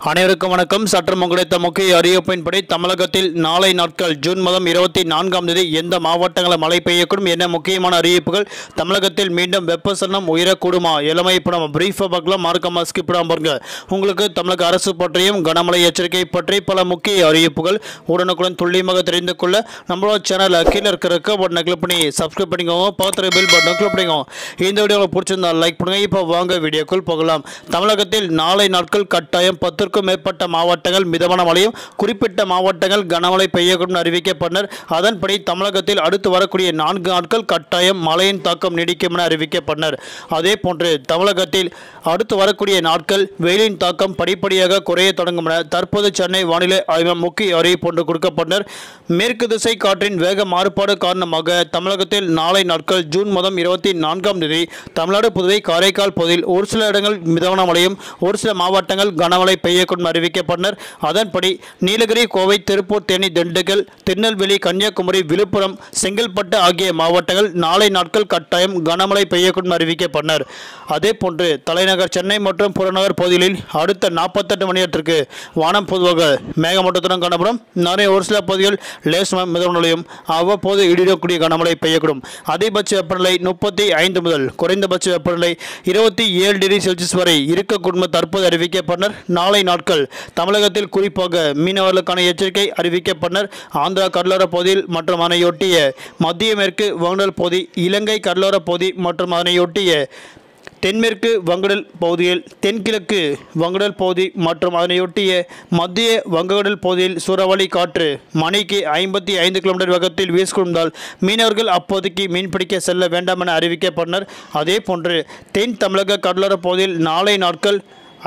அனைவருக்கும் வணக்கம். சற்றம் கிடைத்த முக்கிய அறிவிப்பின்படி தமிழகத்தில் நாளை நாட்கள் ஜூன் மாதம் 24ஆம் தேதி எந்த மாவட்டங்களில் மழை பெய்யக்கூடும், என்ன முக்கியமான அறிவிப்புகள், தமிழகத்தில் மீண்டும் வெப்பசலனம் உயரக்கூடுமா, இளமை படம் பிரீஃபாக பார்க்கலாம். மார்க்கமாக ஸ்கிப் பண்ணாம பாருங்க. உங்களுக்கு தமிழக அரசு பற்றியும் கனமழை எச்சரிக்கை பற்றி பல முக்கிய அறிவிப்புகள் உடனுக்குடன் துல்லியமாக தெரிந்து கொள்ள நம்மளோட சேனல் கீழே இருக்கிற பட்டனை கிளிக் பண்ணி சப்ஸ்கிரைப் பண்ணிக்கோங்க. பார்த்து பெல் பட்டனை கிளிக் பண்ணிக்கோங்க. இந்த வீடியோவில் பிடிச்சிருந்தா லைக் பண்ணுங்க. இப்போ வாங்க வீடியோக்குள் போகலாம். தமிழகத்தில் நாளை நாட்கள் கட்டாயம் 10க்கும் மேற்பட்ட மாவட்டங்கள் மிதமான மழையும், குறிப்பிட்ட மாவட்டங்கள் கனமழை பெய்யக்கூடும் அறிவிக்கப்பட்டனர். அதன்படி தமிழகத்தில் அடுத்து வரக்கூடிய 4 நாட்கள் கட்டாயம் மழையின் தாக்கம் நீடிக்கும் என அறிவிக்கப்பட்டனர். அதே போன்று தமிழகத்தில் அடுத்து வரக்கூடிய நாட்கள் வெயிலின் தாக்கம் படிப்படியாக குறைய தொடங்கும் என தற்போது சென்னை வானிலை ஆய்வு முக்கிய அறிவிப்பு ஒன்று கொடுக்கப்பட்டனர். மேற்கு திசை காற்றின் வேக மாறுபாடு காரணமாக தமிழகத்தில் நாளை நாட்கள் ஜூன் மாதம் 24ஆம் தேதி தமிழ்நாடு, புதுவை, காரைக்கால் பகுதியில் ஒரு சில இடங்கள் மிதமான மழையும், ஒரு சில மாவட்டங்கள் கனமழை பெய்யக்கூடும் அறிவிக்கப்பட்டனர். அதன்படி நீலகிரி, கோவை, திருப்பூர், தேனி, திண்டுக்கல், திருநெல்வேலி, கன்னியாகுமரி, விழுப்புரம், செங்கல்பட்டு ஆகிய மாவட்டங்கள் நாளை நாட்கள் கட்டாயம் கனமழை பெய்யக்கூடும் அறிவிக்கப்பட்டனர். அதே போன்று தலைநகர் சென்னை மற்றும் புறநகர் பகுதிகளில் அடுத்த 48 மணி நேரத்திற்கு வானம் பொதுவாக மேகமூட்டத்துடன் காணப்படும். நிறைய ஒரு சில பகுதிகள் லேசான மிதமழையும் அவ்வப்போது இடிடக்கூடிய கனமழை பெய்யக்கூடும். அதிகபட்ச வெப்பநிலை 35 முதல் குறைந்தபட்ச வெப்பநிலை 27 டிகிரி செல்சியஸ் வரை இருக்கக்கூடும் தற்போது அறிவிக்கப்பட்டனர். நாளை நாட்கள் தமிழகத்தில் குறிப்பாக மீனவர்களுக்கான எச்சரிக்கை அறிவிக்கப்பட்டனர். ஆந்திரா கடலோர பகுதியில் மற்றும் அதனையொட்டிய மத்திய மேற்கு வங்கடல் பகுதி, இலங்கை கடலோர பகுதி மற்றும் அதனையொட்டிய தென்மேற்கு வங்கடல் பகுதியில், தென்கிழக்கு வங்கடல் பகுதி மற்றும் அதனையொட்டிய மத்திய வங்கடல் பகுதியில் சூறாவளி காற்று மணிக்கு 55 கிலோமீட்டர் வேகத்தில் வீசிக்கொண்டால் மீனவர்கள் அப்போதைக்கு மீன்பிடிக்க செல்ல வேண்டாம் என அறிவிக்கப்பட்டனர். அதே போன்று தென் தமிழக கடலோர பகுதியில் நாளை நாட்கள்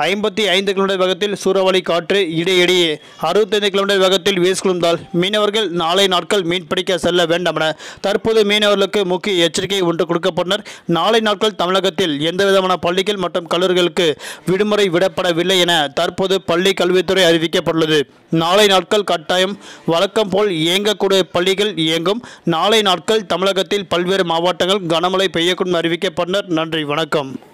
55 கிலோமீட்டர் வேகத்தில் சூறாவளி காற்று இடையிடையே 65 கிலோமீட்டர் வேகத்தில் வீசிக்கொண்டால் மீனவர்கள் நாளை நாட்கள் மீன்பிடிக்க செல்ல வேண்டாம் என தற்போது மீனவர்களுக்கு முக்கிய எச்சரிக்கை ஒன்று கொடுக்கப்பட்டனர். நாளை நாட்கள் தமிழகத்தில் எந்தவிதமான பள்ளிகள் மற்றும் கல்லூரிகளுக்கு விடுமுறை விடப்படவில்லை என தற்போது பள்ளி கல்வித்துறை அறிவிக்கப்பட்டுள்ளது. நாளை நாட்கள் கட்டாயம் வழக்கம் போல் இயங்கக்கூடிய பள்ளிகள் இயங்கும். நாளை நாட்கள் தமிழகத்தில் பல்வேறு மாவட்டங்கள் கனமழை பெய்யக்கூடும் அறிவிக்கப்பட்டனர். நன்றி, வணக்கம்.